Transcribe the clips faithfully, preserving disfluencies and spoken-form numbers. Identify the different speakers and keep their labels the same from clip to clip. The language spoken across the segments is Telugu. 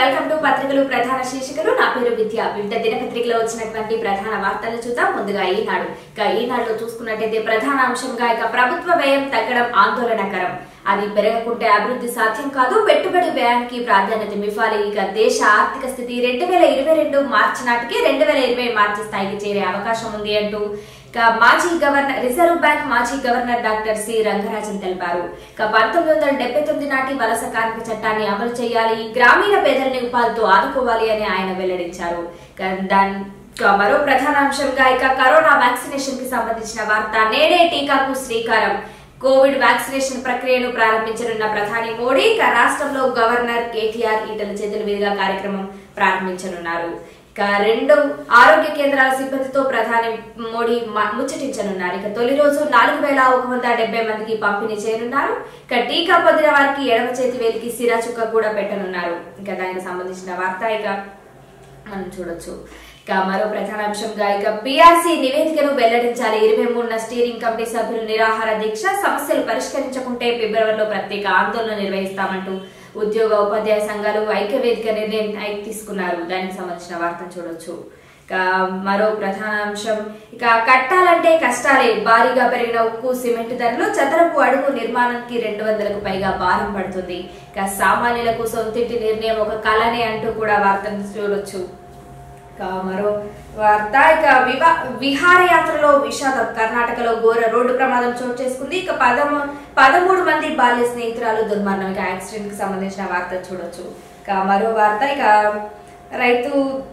Speaker 1: వెల్కమ్ టు పత్రికలు ప్రధాన శీర్షికలు. నా పేరు విద్య. వివిధ దినపత్రికలో వచ్చినటువంటి ప్రధాన వార్తలు చూద్దాం. ముందుగా ఈనాడు. ఇక ఈనాడులో చూసుకున్నట్టయితే ప్రధాన అంశంగా ఇక ప్రభుత్వ వ్యయం తగ్గడం ఆందోళనకరం, అది పెరగకుంటే అభివృద్ధి సాధ్యం కాదు, పెట్టుబడి వ్యయానికి ప్రాధాన్యత ఇవ్వాలి. ఇక దేశ ఆర్థిక స్థితి రెండు వేల ఇరవై రెండు మార్చి నాటికి రెండు వేల ఇరవై మార్చి స్థాయికి చేరే అవకాశం ఉంది అంటూ ఇక మాజీ గవర్నర్ రిజర్వ్ బ్యాంక్ మాజీ గవర్నర్ డాక్టర్ సి రంగరాజన్ తెలిపారు. ఇక పంతొమ్మిది వందల డెబ్బై తొమ్మిది నాటి వలస కార్మిక చట్టాన్ని అమలు చేయాలి, గ్రామీణ పేదల్ని ఉపాధితో ఆదుకోవాలి అని ఆయన వెల్లడించారు. దాని మరో ప్రధాన అంశంగా ఇక కరోనా వ్యాక్సినేషన్ కి సంబంధించిన వార్త. నేడే టీకాకు శ్రీకారం, కోవిడ్ వ్యాక్సినేషన్ ప్రక్రియను ప్రారంభించనున్న ప్రధాని మోడీ ఇక రాష్ట్రంలో గవర్నర్ కేటీఆర్ ఈటల చేతుల మీదుగా కార్యక్రమం ప్రారంభించనున్నారు. ఇక రెండు ఆరోగ్య కేంద్రాల సిబ్బందితో ప్రధాని మోడీ ముచ్చటించనున్నారు. ఇక తొలి రోజు నాలుగు వేల ఒక వంద డెబ్బై మందికి పంపిణీ చేయనున్నారు. ఇక టీకా పొందిన వారికి ఎడమ చేతి వేలికి సిరా చుక్క కూడా పెట్టనున్నారు. ఇక దానికి సంబంధించిన వార్త ఇక మనం చూడొచ్చు. ఇక మరో ప్రధాన అంశంగా ఇక పీఆర్సీ నివేదికను వెల్లడించాలి, ఇరవై మూడున స్టీరింగ్ కమిటీ సభ్యులు నిరాహార దీక్ష, సమస్యలు పరిష్కరించకుంటే ఫిబ్రవరిలో ప్రత్యేక ఆందోళన నిర్వహిస్తామంటూ ఉద్యోగ ఉపాధ్యాయ సంఘాలు ఐక్యవేదిక నిర్ణయం తీసుకున్నారు. దానికి సంబంధించిన వార్తను చూడొచ్చు. ఇక మరో ప్రధాన అంశం ఇక కట్టాలంటే కష్టాలే, భారీగా పెరిగిన ఉక్కు సిమెంట్ ధరలు, చదరపు అడుగు నిర్మాణానికి రెండు వందలకు పైగా భారం పడుతుంది. ఇక సామాన్యులకు సొంతింటి నిర్ణయం ఒక కళనే అంటూ కూడా వార్తను చూడొచ్చు. మరో వార్త ఇక వివా విహారయాత్రలో విషాదం, కర్ణాటకలో ఘోర రోడ్డు ప్రమాదం చోటు చేసుకుంది. ఇక పదమూ పదమూడు మంది బాల్య స్నేహితురాలు దుర్మరణం. ఇక యాక్సిడెంట్ కి సంబంధించిన వార్త చూడొచ్చు. ఇక మరో వార్త ఇక రైతు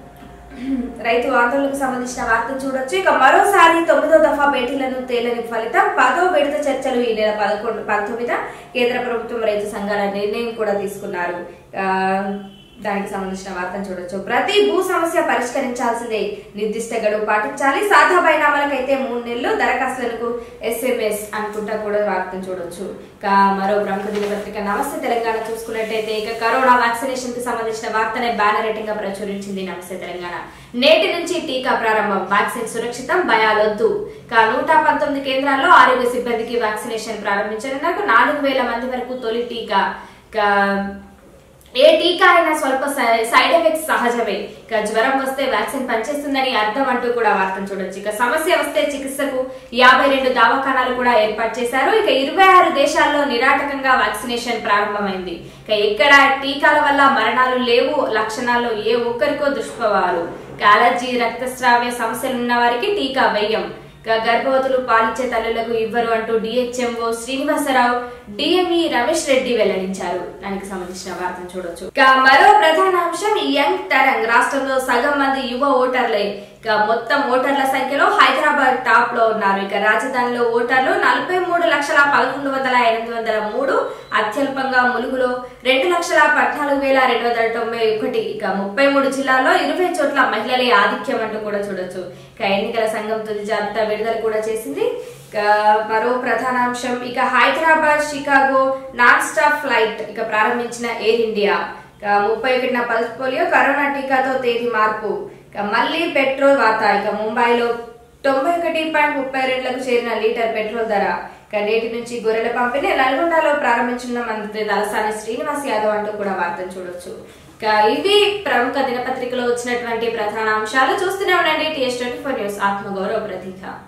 Speaker 1: రైతు ఆందోళనకు సంబంధించిన వార్తను చూడొచ్చు. ఇక మరోసారి తొమ్మిదో దఫా భేటీలను తేలని ఫలితం, పదో విడత చర్చలు ఈ నెల పదకొండు పంతొమ్మిద కేంద్ర ప్రభుత్వం రైతు సంఘాల నిర్ణయం కూడా తీసుకున్నారు. దానికి సంబంధించిన వార్తను చూడొచ్చు. ప్రతి భూ సమస్య పరిష్కరించాల్సిందే, నిర్దిష్ట గడువు పాటించాలి, సాదా బైనామాలకైతే మూడు నెలలు, దరఖాస్తులకు ఎస్ఎంఎస్ అనుకుంటా కూడా వార్తను చూడొచ్చు. ఇక మరో ప్రముఖ దినపత్రిక నమస్తే తెలంగాణ చూసుకున్నట్టయితే ఇక కరోనా వ్యాక్సినేషన్ కి సంబంధించిన వార్తనే బ్యానర్ రేటింగ్ గా ప్రచురించింది నమస్తే తెలంగాణ. నేటి నుంచి టీకా ప్రారంభం, వ్యాక్సిన్ సురక్షితం, భయాలొద్దు. ఇక నూట పంతొమ్మిది కేంద్రాల్లో ఆరోగ్య సిబ్బందికి వ్యాక్సినేషన్ ప్రారంభించనున్నారు. నాలుగు వేల మంది వరకు తొలి టీకా. ఇక ఏ టీకా అయినా స్వల్ప సైడ్ ఎఫెక్ట్స్ సహజమే, ఇక జ్వరం వస్తే వ్యాక్సిన్ పనిచేస్తుందని అర్థం అంటూ కూడా వార్తను చూడొచ్చు. ఇక సమస్య వస్తే చికిత్సకు యాభై రెండు దవాఖానాలు కూడా ఏర్పాటు చేశారు. ఇక ఇరవై ఆరు దేశాల్లో నిరాటకంగా వ్యాక్సినేషన్ ప్రారంభమైంది. ఇక ఎక్కడ టీకాల వల్ల మరణాలు లేవు, లక్షణాల్లో ఏ ఒక్కరికో దుష్ప్రభావాలు. అలర్జీ, రక్తస్రావ్య సమస్యలు ఉన్న వారికి టీకా వెయ్యం. గర్భవతులు పాలిచ్చే తల్లులకు ఇవ్వరు అంటూ డిహెచ్ఎంఓ శ్రీనివాసరావు, డిఎంఈ రమేష్ రెడ్డి వెల్లడించారు. దానికి సంబంధించిన వార్తను చూడొచ్చు. ఇక మరో ప్రధాన అంశం యంగ్ తరంగ్, రాష్ట్రంలో సగం మంది యువ ఓటర్లే. ఇక మొత్తం ఓటర్ల సంఖ్యలో హైదరాబాద్ టాప్ లో ఉన్నారు. ఇక రాజధానిలో ఓటర్లు నలభై మూడు లక్షల పదకొండు వందల ఎనిమిది వందల మూడు, అత్యల్పంగా ములుగులో రెండు లక్షల పద్నాలుగు వేల రెండు వందల తొంభై ఒకటి. ఇక ముప్పై మూడు జిల్లాల్లో ఇరవై చోట్ల మహిళలే ఆధిక్యం అంటూ కూడా చూడొచ్చు. ఇక ఎన్నికల సంఘం తుది జాబితా విడుదల కూడా చేసింది. ఇక మరో ప్రధాన అంశం ఇక Hyderabad Chicago non stop flight ఇక ప్రారంభించిన ఎయిర్ ఇండియా. ఇక ముప్పై ఒకటిన పల్స్ పోలియో, కరోనా టీకాతో తేదీ మార్పు. ఇక మళ్లీ పెట్రోల్ వాత. ఇక ముంబైలో తొంభై ఒకటి పాయింట్ ముప్పై రెండులకు చేరిన లీటర్ పెట్రోల్ ధర. ఇక నేటి నుంచి గొర్రెల పంపిణీ నల్గొండలో ప్రారంభించిన మంత్రి తలసాని శ్రీనివాస్ యాదవ్ అంటూ కూడా వార్తను చూడొచ్చు. ఇక ఇవి ప్రముఖ దినపత్రికలో వచ్చినటువంటి ప్రధాన అంశాలు. చూస్తూనే ఉండండి టీఎస్ ట్వంటీ ఫోర్ న్యూస్, ఆత్మగౌరవ ప్రతీక.